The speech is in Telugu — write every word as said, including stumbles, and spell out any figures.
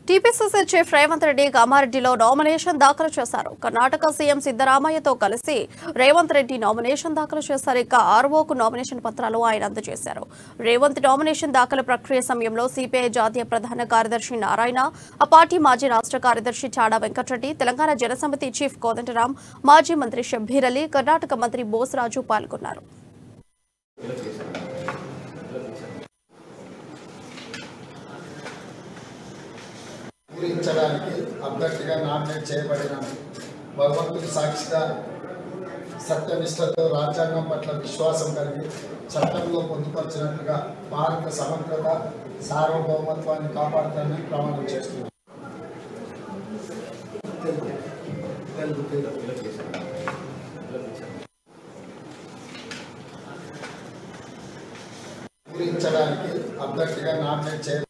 టీపీసీసీ చీఫ్ రేవంత్ రెడ్డి కమారెడ్డిలో నామినేషన్ దాఖలు చేశారు. కర్ణాటక సీఎం సిద్ధరామయ్యతో కలిసి రేవంత్ రెడ్డి నామినేషన్ దాఖలు చేశారు. ఇక ఆర్ఓకు నామినేషన్ పత్రాలు ఆయన అందజేశారు. రేవంత్ నామినేషన్ దాఖలు ప్రక్రియ సమయంలో సిపిఐ జాతీయ ప్రధాన కార్యదర్శి నారాయణ, ఆ పార్టీ మాజీ రాష్ట్ర కార్యదర్శి చాడా వెంకటరెడ్డి, తెలంగాణ జనసమితి చీఫ్ కోదండరాం, మాజీ మంత్రి షబ్బీర్ అలీ, కర్ణాటక మంత్రి బోసరాజు పాల్గొన్నారు. పూరించడానికి అభ్యర్థిగా నామినేట్ చేయబడిన భగవంతుడి సాక్షిగా సత్యనిష్టతో రాజ్యాంగం పట్ల విశ్వాసం కలిగి చట్టంలో పొందుపరిచినట్లుగా భారత సమగ్రత సార్వభౌమత్వాన్ని కాపాడుతానని ప్రమాణం చేస్తున్నారు. పూరించడానికి అభ్యర్థిగా నామినేట్ చేయబడిన